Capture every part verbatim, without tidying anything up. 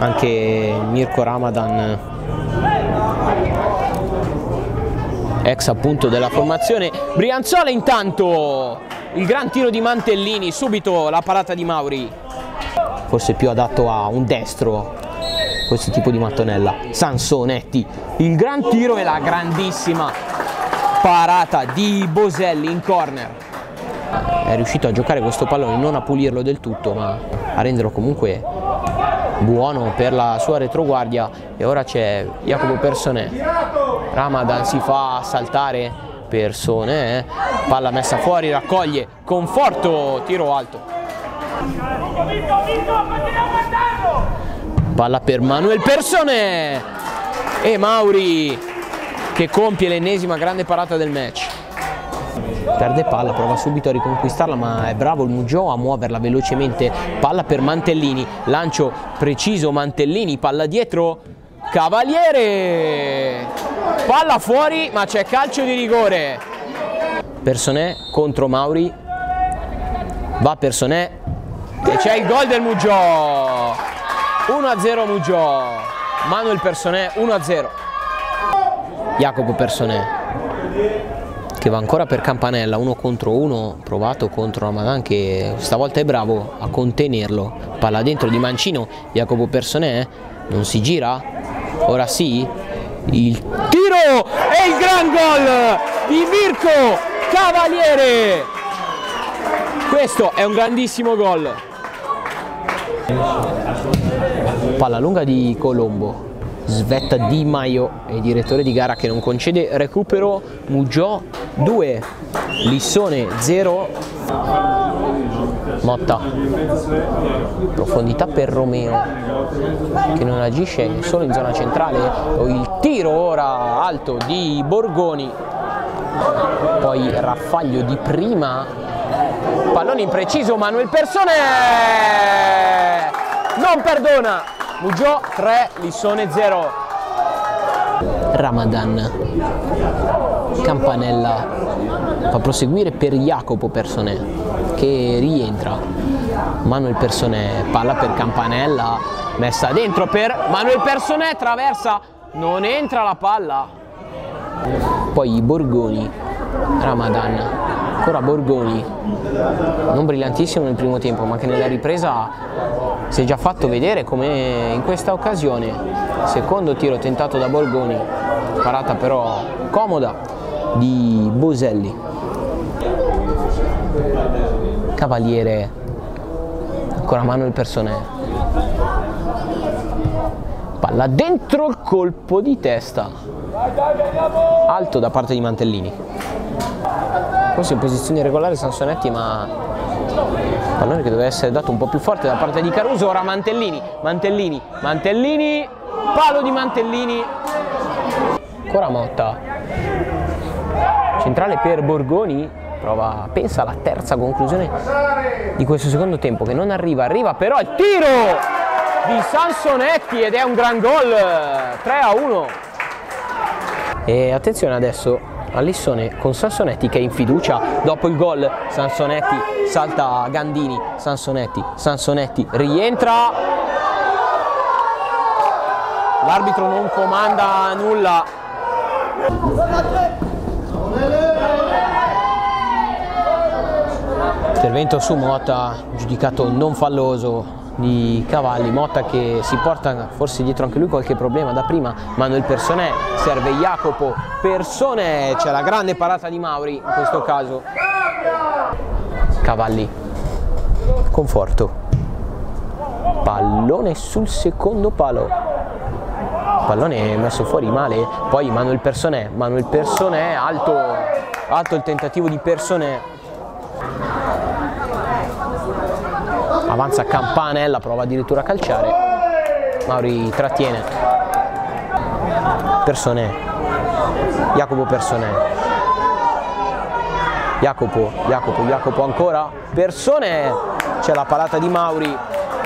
anche Mirko Ramadan, ex appunto della formazione Brianzola. Intanto il gran tiro di Mantellini, subito la parata di Mauri, forse più adatto a un destro questo tipo di mattonella. Sansonetti, il gran tiro e la grandissima parata di Boselli in corner. È riuscito a giocare questo pallone, non a pulirlo del tutto, ma a renderlo comunque buono per la sua retroguardia. E ora c'è Jacopo Personè. Ramadan si fa saltare Personè, eh. Palla messa fuori, raccoglie Conforto, tiro alto. Palla per Manuel Personè e Mauri che compie l'ennesima grande parata del match. Perde palla, prova subito a riconquistarla, ma è bravo il Mugello a muoverla velocemente. Palla per Mantellini, lancio preciso Mantellini, palla dietro Cavaliere, palla fuori, ma c'è calcio di rigore. Personè contro Mauri, va Personè e c'è il gol del Mugello. uno a zero Mugello, Manuel Personè uno a zero. Jacopo Personè che va ancora per Campanella, uno contro uno, provato contro Ramadan che stavolta è bravo a contenerlo. Palla dentro di Mancino, Jacopo Personè non si gira, ora sì, il tiro e il gran gol di Mirko Cavaliere. Questo è un grandissimo gol. Palla lunga di Colombo, svetta Di Maio e direttore di gara che non concede recupero. Mugello due, Lissone zero. Motta, profondità per Romeo che non agisce solo in zona centrale. Il tiro ora alto di Borgoni, poi raffaglio di prima, pallone impreciso, Manuel Personè non perdona. Mugello tre, Lissone zero. Ramadan, Campanella fa proseguire per Jacopo Personè che rientra. Manuel Personè, palla per Campanella, messa dentro per Manuel Personè, traversa, non entra la palla. Poi Borgoni, Ramadan, ancora Borgoni, non brillantissimo nel primo tempo, ma che nella ripresa si è già fatto vedere come in questa occasione. Secondo tiro tentato da Borgoni, parata però comoda di Boselli. Cavaliere, ancora Manuel Personè, palla dentro, il colpo di testa alto da parte di Mantellini. Forse in posizione irregolare Sansonetti, ma pallone che doveva essere dato un po' più forte da parte di Caruso. Ora Mantellini, Mantellini, Mantellini, palo di Mantellini. Ancora Motta, centrale per Borgoni, prova, pensa alla terza conclusione di questo secondo tempo che non arriva, arriva però il tiro di Sansonetti ed è un gran gol, tre a uno. E attenzione adesso a Lissone con Sansonetti che è in fiducia dopo il gol. Sansonetti salta Gandini, Sansonetti, Sansonetti rientra, l'arbitro non comanda nulla. Intervento su Motta, giudicato non falloso di Cavalli. Motta che si porta forse dietro anche lui qualche problema da prima. Manuel Personè, serve Jacopo Personè, c'è la grande parata di Mauri in questo caso. Cavalli, Conforto, pallone sul secondo palo, pallone messo fuori male. Poi Manuel Personè, Manuel Personè, alto, alto il tentativo di Personè. Avanza Campanella, prova addirittura a calciare, Mauri trattiene. Personè, Jacopo Personè, Jacopo, Jacopo, Jacopo ancora, Personè, c'è la parata di Mauri.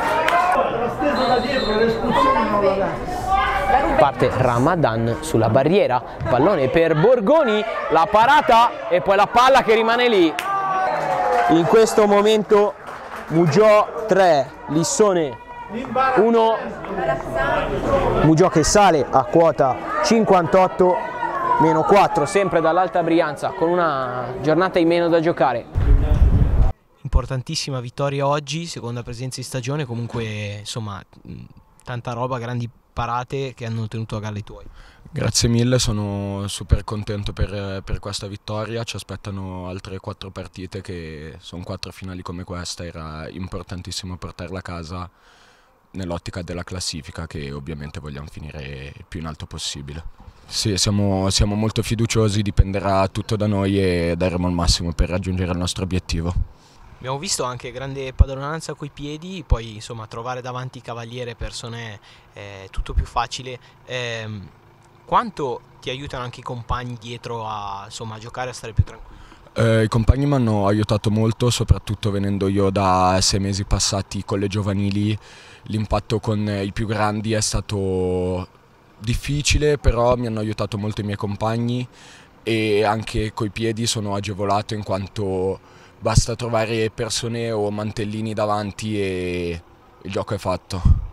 Parte Ramadan sulla barriera, pallone per Borgoni, la parata e poi la palla che rimane lì. In questo momento Mugello tre, Lissone uno. Muggiò che sale a quota cinquantotto meno quattro, sempre dall'Alta Brianza, con una giornata in meno da giocare. Importantissima vittoria oggi, seconda presenza in stagione, comunque insomma tanta roba, grandi parate che hanno tenuto a galla i tuoi. Grazie mille, sono super contento per, per questa vittoria, ci aspettano altre quattro partite che sono quattro finali come questa, era importantissimo portarla a casa nell'ottica della classifica che ovviamente vogliamo finire il più in alto possibile. Sì, siamo, siamo molto fiduciosi, dipenderà tutto da noi e daremo il massimo per raggiungere il nostro obiettivo. Abbiamo visto anche grande padronanza coi piedi, poi insomma trovare davanti Cavaliere persone è tutto più facile. Eh, quanto ti aiutano anche i compagni dietro a, insomma, a giocare e a stare più tranquilli? Eh, I compagni mi hanno aiutato molto, soprattutto venendo io da sei mesi passati con le giovanili. L'impatto con i più grandi è stato difficile, però mi hanno aiutato molto i miei compagni e anche coi piedi sono agevolato in quanto basta trovare persone o mantellini davanti e il gioco è fatto.